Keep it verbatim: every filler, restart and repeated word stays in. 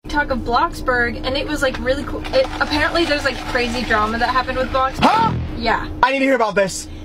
talk of Bloxburg, and it was like really cool. It, apparently there's like crazy drama that happened with Bloxburg. Huh? Yeah. I need to hear about this.